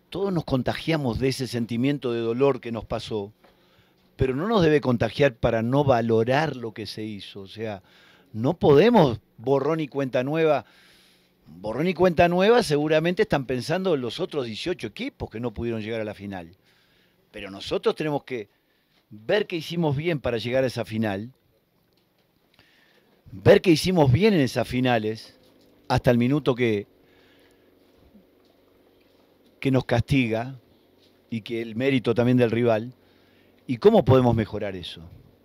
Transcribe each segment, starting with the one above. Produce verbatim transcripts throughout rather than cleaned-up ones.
todos nos contagiamos de ese sentimiento de dolor que nos pasó, pero no nos debe contagiar para no valorar lo que se hizo. O sea, no podemos borrón y cuenta nueva. Borrón y cuenta nueva seguramente están pensando en los otros dieciocho equipos que no pudieron llegar a la final. Pero nosotros tenemos que ver qué hicimos bien para llegar a esa final, ver qué hicimos bien en esas finales, hasta el minuto que, que nos castiga, y que el mérito también del rival, y cómo podemos mejorar eso.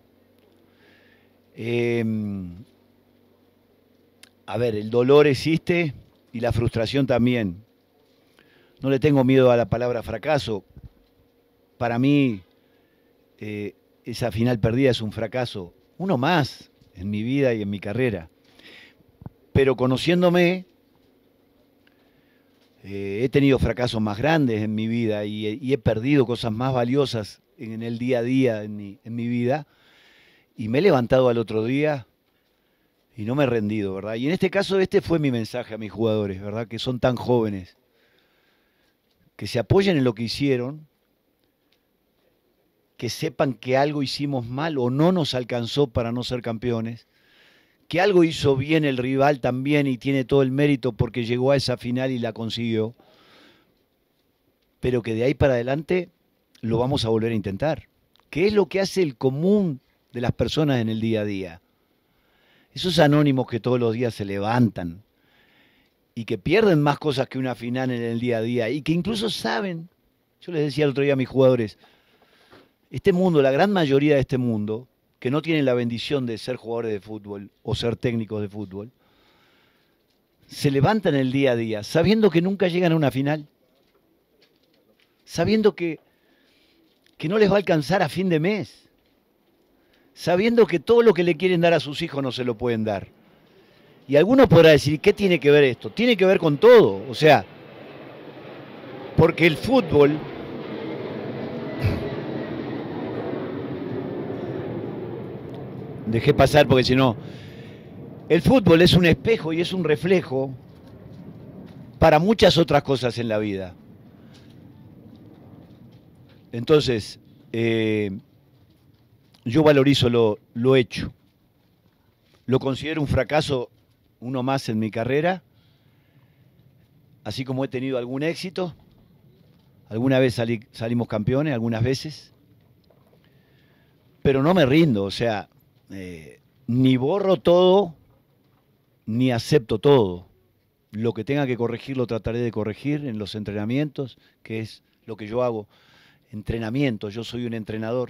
Eh, a ver, el dolor existe y la frustración también. No le tengo miedo a la palabra fracaso. Para mí, eh, esa final perdida es un fracaso, uno más en mi vida y en mi carrera. Pero conociéndome, eh, he tenido fracasos más grandes en mi vida y, y he perdido cosas más valiosas en el día a día en mi, en mi vida, y me he levantado al otro día y no me he rendido, ¿verdad? Y en este caso este fue mi mensaje a mis jugadores, ¿verdad? Que son tan jóvenes, que se apoyen en lo que hicieron, que sepan que algo hicimos mal o no nos alcanzó para no ser campeones, que algo hizo bien el rival también y tiene todo el mérito porque llegó a esa final y la consiguió, pero que de ahí para adelante lo vamos a volver a intentar. ¿Qué es lo que hace el común de las personas en el día a día? Esos anónimos que todos los días se levantan y que pierden más cosas que una final en el día a día y que incluso saben, yo les decía el otro día a mis jugadores, este mundo, la gran mayoría de este mundo, que no tienen la bendición de ser jugadores de fútbol o ser técnicos de fútbol, se levantan el día a día sabiendo que nunca llegan a una final, sabiendo que, que no les va a alcanzar a fin de mes, sabiendo que todo lo que le quieren dar a sus hijos no se lo pueden dar. Y alguno podrá decir, ¿qué tiene que ver esto? Tiene que ver con todo, o sea, porque el fútbol... Dejé pasar porque si no... El fútbol es un espejo y es un reflejo para muchas otras cosas en la vida. Entonces, eh, yo valorizo lo, lo hecho. Lo considero un fracaso, uno más en mi carrera, así como he tenido algún éxito. Alguna vez salí, salimos campeones, algunas veces. Pero no me rindo, o sea, eh, ni borro todo, ni acepto todo. Lo que tenga que corregir lo trataré de corregir en los entrenamientos, que es lo que yo hago. Entrenamiento, yo soy un entrenador.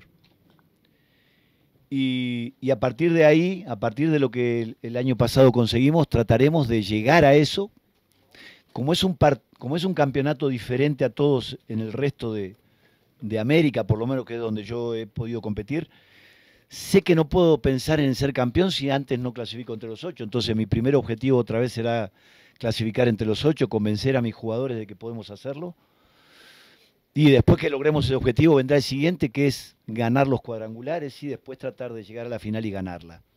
Y, y a partir de ahí, a partir de lo que el, el año pasado conseguimos, trataremos de llegar a eso. Como es un, par, como es un campeonato diferente a todos en el resto de, de América, por lo menos que es donde yo he podido competir, sé que no puedo pensar en ser campeón si antes no clasifico entre los ocho. Entonces mi primer objetivo otra vez será clasificar entre los ocho, convencer a mis jugadores de que podemos hacerlo. Y después que logremos ese objetivo vendrá el siguiente, que es ganar los cuadrangulares y después tratar de llegar a la final y ganarla.